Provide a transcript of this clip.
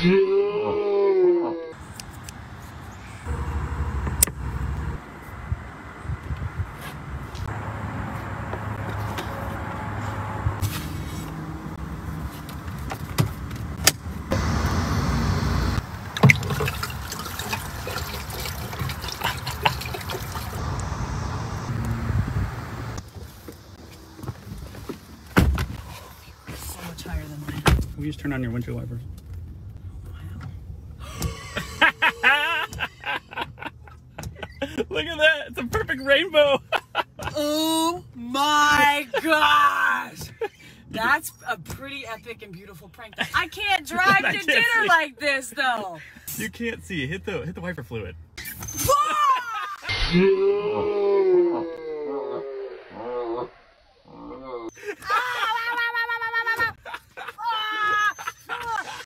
We just turn on your windshield wipers. Look at that! It's a perfect rainbow! Oh my gosh! That's a pretty epic and beautiful prank. I can't drive to dinner like this though! You can't see. Hit the wiper fluid.